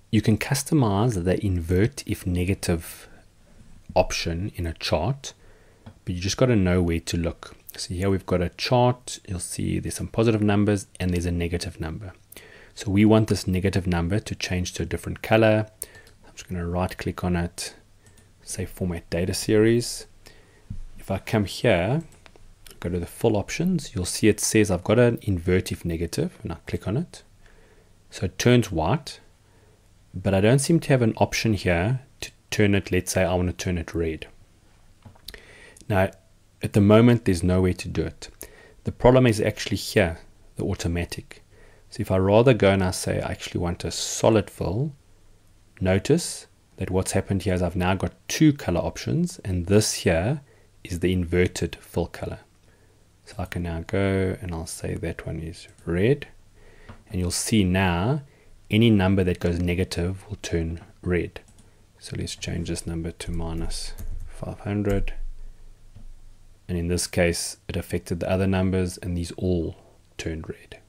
you can customize the invert if negative option in a chart, but you just got to know where to look. So here we've got a chart. You'll see there's some positive numbers and there's a negative number. So we want this negative number to change to a different color. I'm just going to right click on it, say format data series. If I come here, go to the full options, you'll see it says I've got an invert if negative, and I click on it. So it turns white, but I don't seem to have an option here to turn it, let's say I want to turn it red. Now, at the moment, there's no way to do it. The problem is actually here, the automatic. So if I rather go and I say I actually want a solid fill, notice that what's happened here is I've now got two color options, and this here is the inverted fill color. So I can now go and I'll say that one is red, and you'll see now any number that goes negative will turn red. So let's change this number to minus 500. And in this case, it affected the other numbers, and these all turned red.